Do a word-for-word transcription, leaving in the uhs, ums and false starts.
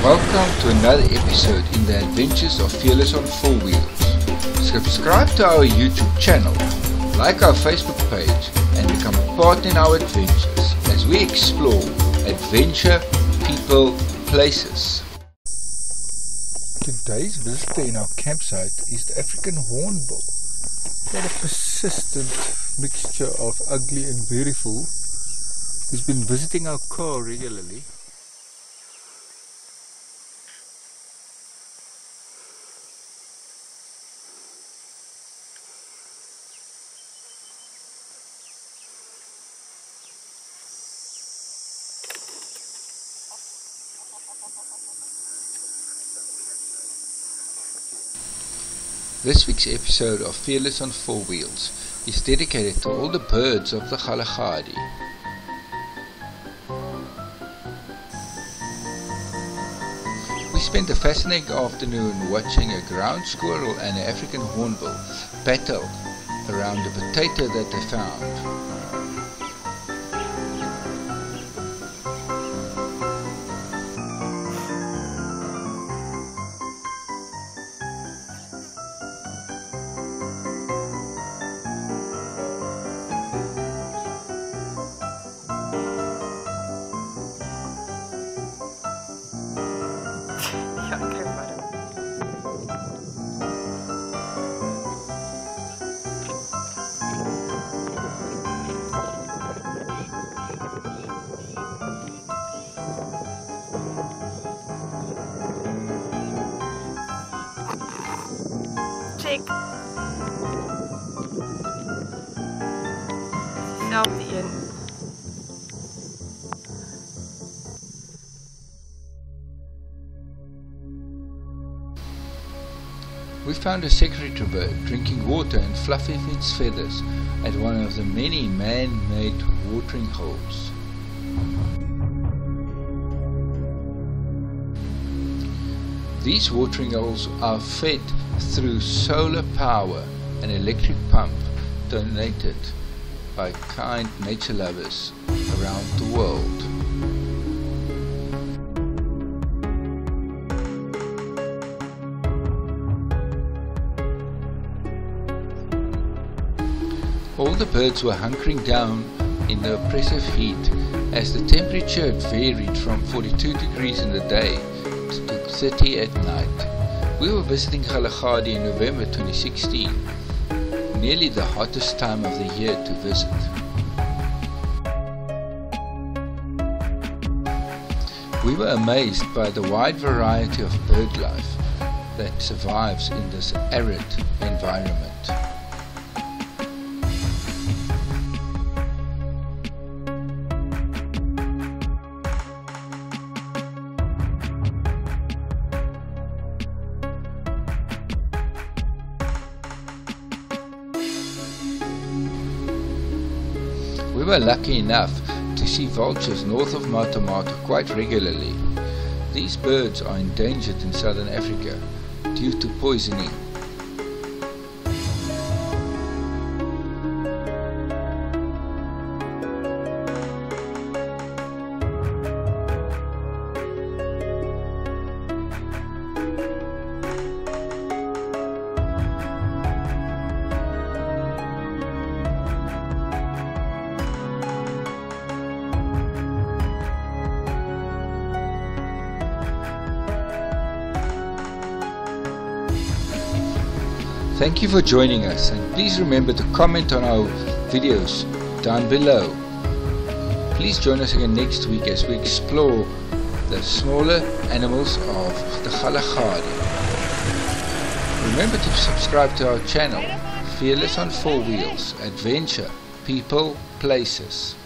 Welcome to another episode in the adventures of Fearless on Four Wheels. Subscribe to our YouTube channel, like our Facebook page and become a part in our adventures as we explore adventure, people, places. Today's visitor in our campsite is the African hornbill. That a persistent mixture of ugly and beautiful who's been visiting our car regularly. This week's episode of Fearless on Four Wheels is dedicated to all the birds of the Kgalagadi. We spent a fascinating afternoon watching a ground squirrel and an African hornbill battle around a potato that they found. Check. Selfie in. We found a secretary bird drinking water and fluffing its feathers at one of the many man-made watering holes. These watering holes are fed through solar power and electric pump donated by kind nature lovers around the world. All the birds were hunkering down in the oppressive heat as the temperature varied from forty-two degrees in the day to thirty at night. We were visiting Kgalagadi in November twenty sixteen, nearly the hottest time of the year to visit. We were amazed by the wide variety of bird life that survives in this arid environment. We were lucky enough to see vultures north of Matomato quite regularly. These birds are endangered in southern Africa due to poisoning. Thank you for joining us, and please remember to comment on our videos down below. Please join us again next week as we explore the smaller animals of the Kgalagadi. Remember to subscribe to our channel, Fearless on Four Wheels, Adventure, People, Places.